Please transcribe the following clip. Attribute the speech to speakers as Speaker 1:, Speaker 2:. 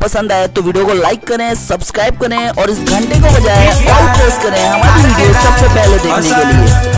Speaker 1: पसंद आए तो वीडियो को लाइक करें, सब्सक्राइब करें और इस घंटे को बजाएं, ऑल प्रेस करें हमारी वीडियो सबसे पहले देखने के लिए।